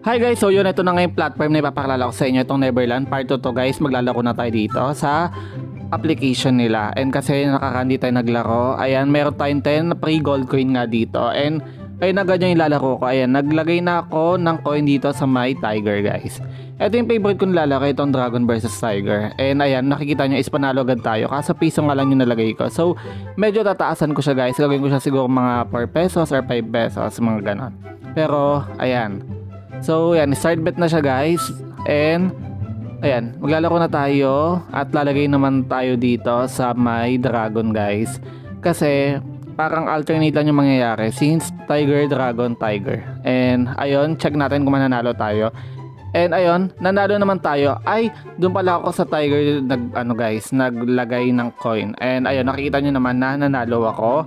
Hi guys, so yun, ito na nga yung platform na ipapakilala ko sa inyo, itong Neverland part 2 to guys. Maglalaro na tayo dito sa application nila. And kasi nakakandi tayo naglaro, ayan, meron tayong 10 free gold coin nga dito. And ayun na ganyan yung lalaro ko, ayan, naglagay na ako ng coin dito sa my Tiger guys. Ito yung favorite kong lalaro, itong Dragon vs Tiger. And ayan, nakikita nyo is panalo agad tayo, kaso piso nga lang yung nalagay ko. So medyo tataasan ko siya guys, gagawin ko siya siguro mga 4 pesos or 5 pesos, mga ganon. Pero ayan, so yan, start bet na siya guys. And ayan, maglalaro na tayo at lalagay naman tayo dito sa my Dragon guys. Kasi parang alternate lang yung mangyayari since Tiger, Dragon, Tiger. And ayun, check natin kung mananalo tayo. And ayun, nanalo naman tayo. Ay, doon pala ako sa Tiger naglagay ng coin. And ayun, nakikita nyo naman na nanalo ako.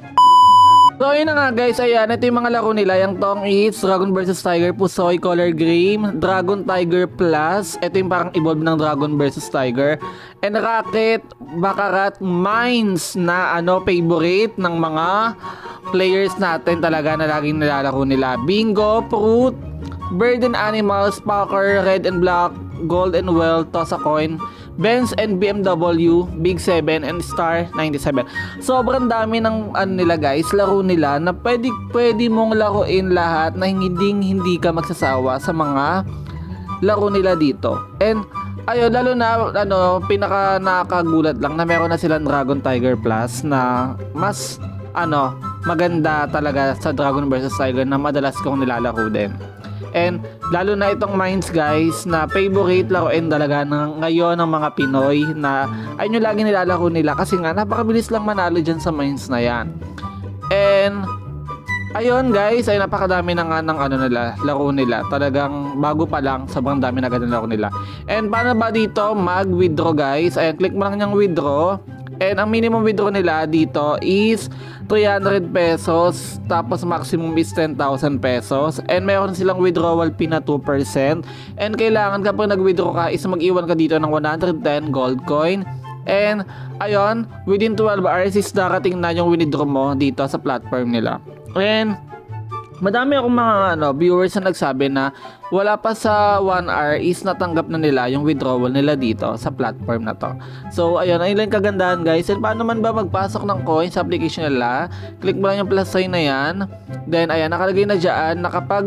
So ayun na nga guys, ayan, ito yung mga laro nila. Yung tong is Dragon vs Tiger, Pusoy, Color Game, Dragon Tiger Plus. Ito yung parang evolve ng Dragon vs Tiger. And Rocket, Baccarat, Mines na favorite ng mga players natin talaga na laging nilalaro nila. Bingo, Fruit, Bird and Animals, Packer, Red and Black, Gold and Wealth, Toss a Coin, Benz and BMW, Big 7 and Star 97. Sobrang dami ng nila guys, laro nila na pwede mong laruin lahat na hindi ka magsasawa sa mga laro nila dito. And ayun, lalo na pinaka nakagulat lang na meron na silang Dragon Tiger Plus na mas maganda talaga sa Dragon vs Tiger na madalas kong nilalaro din. And lalo na itong Mines guys na favorite laruin talaga ngayon ng mga Pinoy na ayun yung lagi nilalaro nila kasi nga napakabilis lang manalo dyan sa Mines na yan. And ayun guys, ay napakadami na nga ng nila, laro nila. Talagang bago pa lang, sobrang dami na agad ng laro nila. And paano ba dito mag-withdraw guys? Ayan, click mo lang yung withdraw. And ang minimum withdraw nila dito is 300 pesos. Tapos maximum is 10,000 pesos. And meron silang withdrawal fee na 2%. And kailangan kapag nag-withdraw ka is mag-iwan ka dito ng 110 gold coin. And ayun, within 12 hours is darating na yung withdraw mo dito sa platform nila. And madami akong mga viewers na nagsabi na wala pa sa 1 hour is natanggap na nila yung withdrawal nila dito sa platform na to. So ayun, ayun lang kagandahan guys. And paano man ba magpasok ng coin sa application nila? Click mo lang yung plus sign na yan. Then ayan, nakalagay na dyan na kapag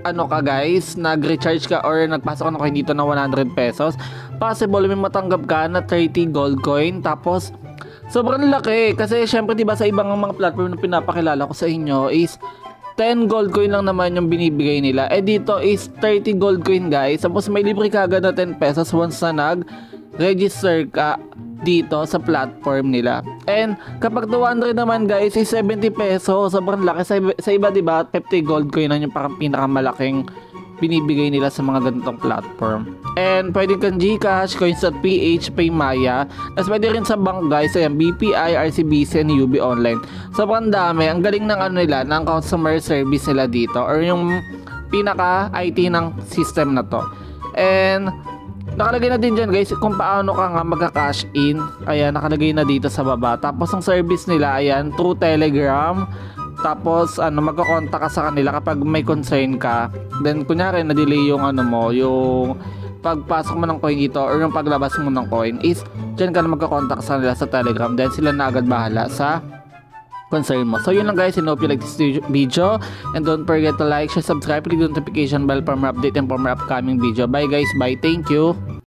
nag-recharge ka or nagpasok ka ng coin dito ng 100 pesos, possible may matanggap ka na 30 gold coin. Tapos sobrang laki kasi syempre diba sa ibang mga platform na pinapakilala ko sa inyo is 10 gold coin lang naman yung binibigay nila. Eh dito is 30 gold coin guys. Tapos may libre ka agad na 10 pesos once na nag-register ka dito sa platform nila. And kapag 200 naman guys is 70 pesos. Sobrang laki. Sa iba diba 50 gold coin na yung parang pinakamalaking binibigay nila sa mga ganitong platform. And pwede kang Gcash, Coins.ph, Paymaya. Tapos pwede rin sa bank guys, ayan, BPI, RCBC, and UB Online. Sobrang dami. Ang galing ng nila, ng customer service nila dito or yung pinaka IT ng system na to. And nakalagay na din dyan guys kung paano ka nga magka-cash in. Ayan, nakalagay na dito sa baba. Tapos ang service nila, ayan, through Telegram. Tapos magko-contact ka sa kanila kapag may concern ka. Then kunyari na-delay yung yung pagpasok mo ng coin dito or yung paglabas mo ng coin is diyan ka na magko-contact sa kanila sa Telegram. Then sila na agad bahala sa concern mo. So yun lang guys, I hope you like this video and don't forget to like, share, subscribe, click the notification bell for more update and for more upcoming video. Bye guys, bye, thank you.